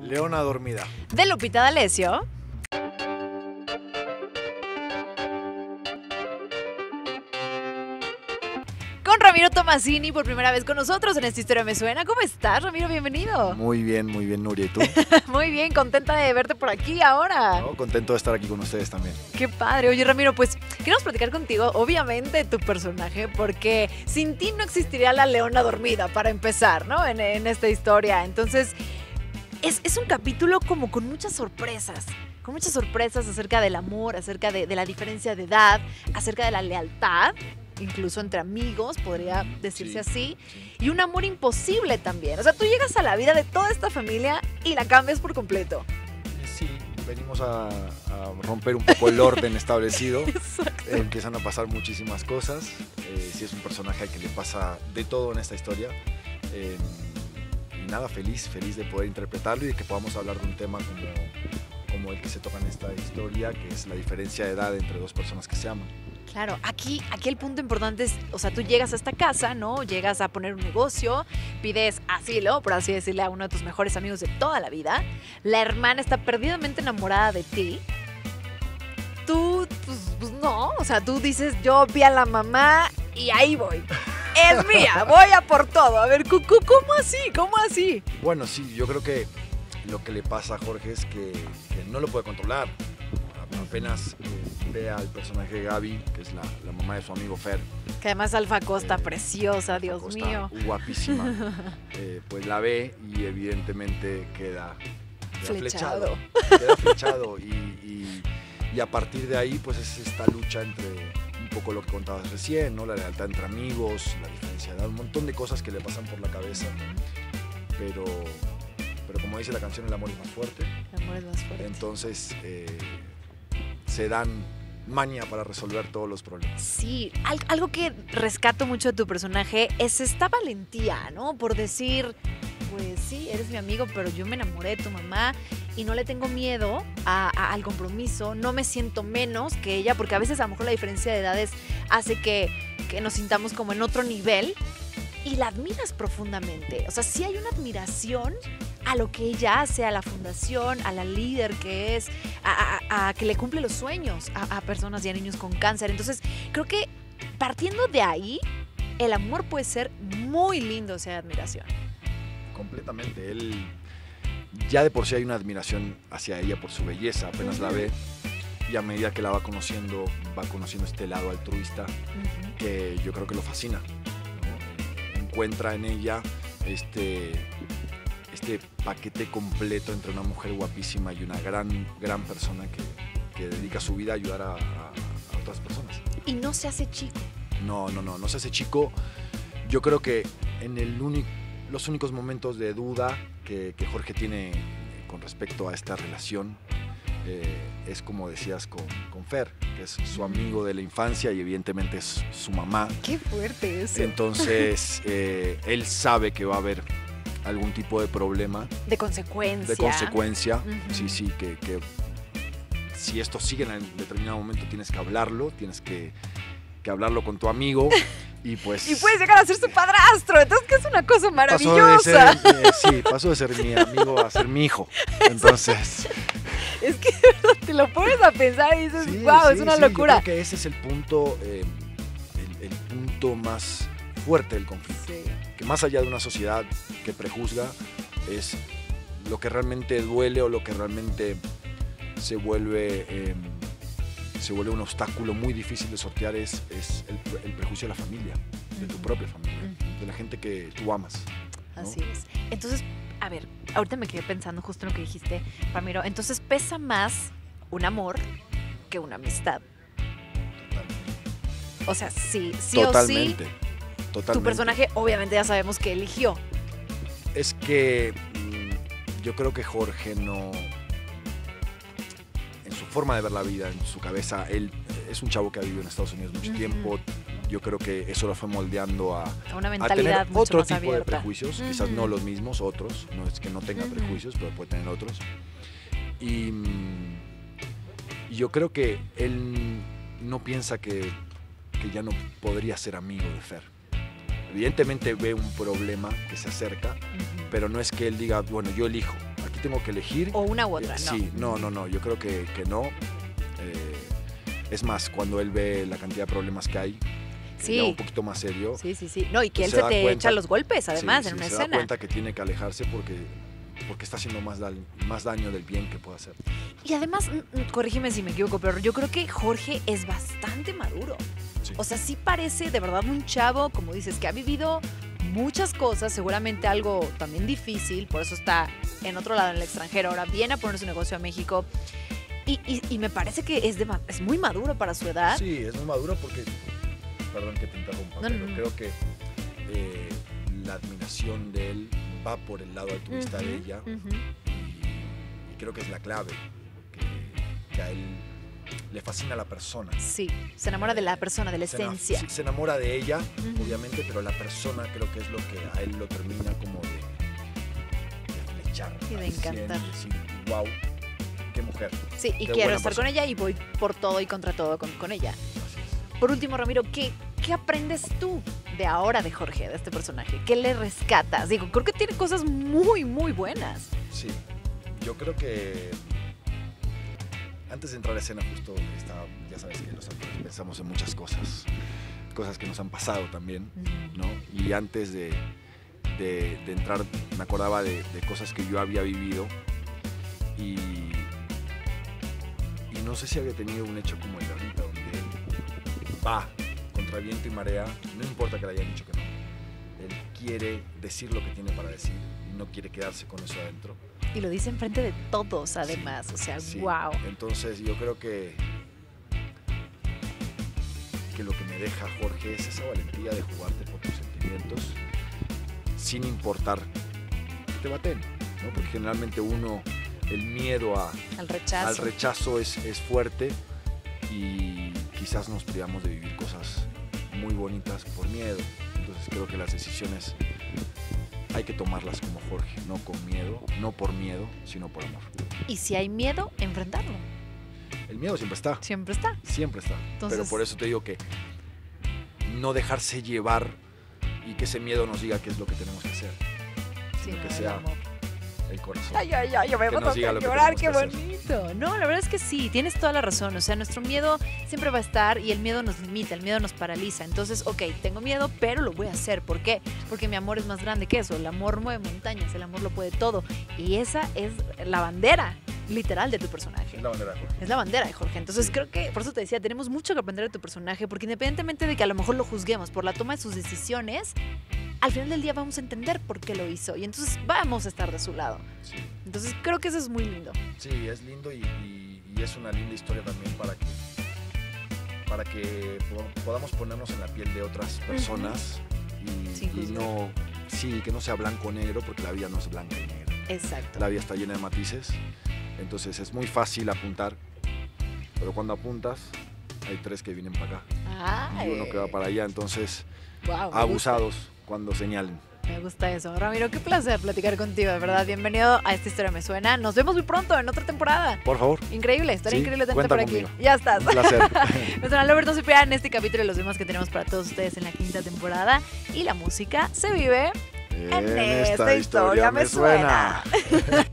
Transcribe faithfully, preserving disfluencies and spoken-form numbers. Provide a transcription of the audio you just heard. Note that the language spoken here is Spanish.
Leona dormida. De Lupita D'Alessio. Con Ramiro Tomasini por primera vez con nosotros en Esta Historia Me Suena. ¿Cómo estás, Ramiro? Bienvenido. Muy bien, muy bien, Nuria. ¿Y tú? Muy bien, contenta de verte por aquí ahora. No, contento de estar aquí con ustedes también. Qué padre. Oye, Ramiro, pues queremos platicar contigo, obviamente, tu personaje, porque sin ti no existiría la Leona dormida, para empezar, ¿no? En, en esta historia. Entonces, es, es un capítulo como con muchas sorpresas. Con muchas sorpresas acerca del amor, acerca de, de la diferencia de edad, acerca de la lealtad, incluso entre amigos, podría decirse Sí, así, sí. y un amor imposible también. O sea, tú llegas a la vida de toda esta familia y la cambias por completo. Sí, venimos a, a romper un poco el orden establecido. Exacto. Eh, empiezan a pasar muchísimas cosas. Eh, sí es un personaje al que le pasa de todo en esta historia. Eh, y nada, feliz, feliz de poder interpretarlo y de que podamos hablar de un tema como, como el que se toca en esta historia, que es la diferencia de edad entre dos personas que se aman. Claro, aquí, aquí el punto importante es, o sea, tú llegas a esta casa, ¿no? Llegas a poner un negocio, pides asilo, por así decirle, a uno de tus mejores amigos de toda la vida. La hermana está perdidamente enamorada de ti. Tú, pues, pues no, o sea, tú dices, yo vi a la mamá y ahí voy. Es mía, voy a por todo. A ver, cu- cu- ¿cómo así? ¿Cómo así? Bueno, sí, yo creo que lo que le pasa a Jorge es que, que no lo puede controlar. Apenas eh, ve al personaje de Gaby, que es la, la mamá de su amigo Fer. Que además Alfa Costa, Eh, preciosa, Dios Costa, mío. guapísima. Eh, pues la ve y evidentemente queda, queda Flechado. flechado. Queda flechado y, y- y a partir de ahí pues es esta lucha entre un poco lo que contabas recién, ¿no? La lealtad entre amigos, la diferencia de edad, un montón de cosas que le pasan por la cabeza. Pero, pero como dice la canción, el amor es más fuerte. El amor es más fuerte. Entonces eh, se dan maña para resolver todos los problemas. Sí, al- algo que rescato mucho de tu personaje es esta valentía, ¿no? Por decir, pues sí, eres mi amigo, pero yo me enamoré de tu mamá y no le tengo miedo a- a- al compromiso, no me siento menos que ella, porque a veces a lo mejor la diferencia de edades hace que, que nos sintamos como en otro nivel y la admiras profundamente. O sea, sí hay una admiración a lo que ella hace, a la fundación, a la líder que es, a, a- a que le cumple los sueños a, a personas y a niños con cáncer. Entonces, creo que partiendo de ahí, el amor puede ser muy lindo, o sea, admiración. Completamente. Él ya de por sí hay una admiración hacia ella por su belleza, apenas la ve y a medida que la va conociendo, va conociendo este lado altruista Ujú. que yo creo que lo fascina, ¿no? Encuentra en ella este, este paquete completo entre una mujer guapísima y una gran, gran persona que, que dedica su vida a ayudar a, a- a otras personas. Y no se hace chico. No, no, no, no se hace chico. Yo creo que en el único, los únicos momentos de duda que, que Jorge tiene eh, con respecto a esta relación eh, es como decías con, con Fer, que es su amigo de la infancia y evidentemente es su mamá. Qué fuerte eso. Entonces eh, él sabe que va a haber algún tipo de problema, De consecuencia. de consecuencia. Ujú. Sí, sí, que, que si esto sigue en determinado momento tienes que hablarlo, tienes que, que hablarlo con tu amigo y pues... Y puedes llegar a ser su padrastro, entonces que es una cosa Pasó de maravillosa. ser, eh, sí, pasó de ser mi amigo a ser mi hijo. Entonces, Es que de verdad te lo pones a pensar y dices, sí, wow, es sí, una sí, locura. Yo creo que ese es el punto, eh, el, el punto más fuerte del conflicto. Sí. Que más allá de una sociedad que prejuzga, es lo que realmente duele o lo que realmente se vuelve, eh, se vuelve un obstáculo muy difícil de sortear es, es el, el prejuicio de la familia, de tu Ujú. propia familia, Ujú. de la gente que tú amas. ¿no? Así es. Entonces, a ver, ahorita me quedé pensando justo en lo que dijiste, Ramiro. Entonces, pesa más un amor que una amistad. O sea, sí, sí Totalmente. o sí, Totalmente. tu personaje obviamente ya sabemos que eligió. Es que mm, yo creo que Jorge no, en su forma de ver la vida, en su cabeza, él es un chavo que ha vivido en Estados Unidos mucho Ujú. tiempo. Yo creo que eso lo fue moldeando a, A una a mentalidad tener mucho otro más tipo de abierta. prejuicios, quizás no Ujú. los mismos, otros, no es que no tenga Ujú. prejuicios, pero puede tener otros. Y, mm, y yo creo que él no piensa que, que ya no podría ser amigo de Fer. Evidentemente ve un problema que se acerca, Ujú. pero no es que él diga, bueno, yo elijo a quién aquí tengo que elegir. O una u otra, Eh, ¿no? Sí, no, no, no, yo creo que, que no. Eh, es más, cuando él ve la cantidad de problemas que hay, que Sí. ya un poquito más serio, Sí, sí, sí. No, y que pues él se se da te cuenta- echa los golpes, además, sí, en sí, una se da escena. cuenta que tiene que alejarse porque, porque está haciendo más, daño, más daño del bien que puede hacer. Y además, mm, mm, corrígeme si me equivoco, pero yo creo que Jorge es bastante maduro. Sí. O sea, sí parece de verdad un chavo, como dices, que ha vivido muchas cosas, seguramente algo también difícil, por eso está en otro lado, en el extranjero, ahora viene a poner su negocio a México. Y, y- y me parece que es, de, ma- es muy maduro para su edad. Sí, es muy maduro porque, perdón que te interrumpa, No, no, pero no. creo que eh, la admiración de él va por el lado altruista de Ujú, ella ujú. y, y creo que es la clave, que, que a él le fascina la persona. Sí, se enamora de la persona, de la Se ena- esencia. sí, se enamora de ella, Ujú. obviamente, pero la persona creo que es lo que a él lo termina como de, de flechar. Y de al cien encantar. Y decir, wow, qué mujer. Sí, y Qué quiero buena estar con persona. ella y voy por todo y contra todo con, con ella. Así es. Por último, Ramiro, ¿qué, ¿qué aprendes tú de ahora de Jorge, de este personaje? ¿Qué le rescatas? Digo, creo que tiene cosas muy, muy buenas. Sí, yo creo que antes de entrar a escena justo estaba, ya sabes que los actores pensamos en muchas cosas, cosas que nos han pasado también, ¿no? Y antes de, de- de entrar me acordaba de, de cosas que yo había vivido y, y no sé si había tenido un hecho como el de ahorita, donde él va contra viento y marea, no importa que le hayan dicho que no, él quiere decir lo que tiene para decir y no quiere quedarse con eso adentro. Y lo dice enfrente de todos, además. O sea, Sí, wow. entonces yo creo que que lo que me deja Jorge es esa valentía de jugarte por tus sentimientos sin importar que te baten, ¿no? Porque generalmente uno, el miedo a, Al rechazo. al rechazo es, es fuerte y quizás nos privamos de vivir cosas muy bonitas por miedo. Entonces creo que las decisiones hay que tomarlas como Jorge, no con miedo, no por miedo, sino por amor. Y si hay miedo, enfrentarlo. El miedo siempre está. Siempre está. Siempre está. Entonces- Pero por eso te digo que no dejarse llevar y que ese miedo nos diga qué es lo que tenemos que hacer. Sí, Sino no, que el sea amor. el corazón. Ay, ay, ay, yo me Que voy nos a diga lo que llorar, qué tenemos que hacer. bonito. No, la verdad es que sí, tienes toda la razón. O sea, nuestro miedo siempre va a estar y el miedo nos limita, el miedo nos paraliza. Entonces, ok, tengo miedo, pero lo voy a hacer. ¿Por qué? Porque mi amor es más grande que eso. El amor mueve montañas, el amor lo puede todo. Y esa es la bandera literal de tu personaje. Es la bandera de Jorge. Es la bandera de Jorge. Entonces Sí. creo que, por eso te decía, tenemos mucho que aprender de tu personaje, porque independientemente de que a lo mejor lo juzguemos por la toma de sus decisiones, al final del día vamos a entender por qué lo hizo y entonces vamos a estar de su lado. Sí. Entonces creo que eso es muy lindo. Sí, es lindo y, y- y es una linda historia también para que, para que po- podamos ponernos en la piel de otras personas y, Sin y juzgar. no, sí, que no sea blanco o negro, porque la vida no es blanca y negra. Exacto. La vida está llena de matices, entonces es muy fácil apuntar, pero cuando apuntas hay tres que vienen para acá y uno que va para allá, entonces Wow, abusados cuando señalen. Me gusta eso. Ramiro, qué placer platicar contigo, de verdad. Bienvenido a Esta Historia Me Suena. Nos vemos muy pronto en otra temporada. Por favor, Increíble, estaría Sí, increíble tenerte cuenta por aquí. conmigo. Ya estás. un placer. Me suena Albert, no se pierdan este capítulo y los demás que tenemos para todos ustedes en la quinta temporada. Y la música se vive En esta historia me suena.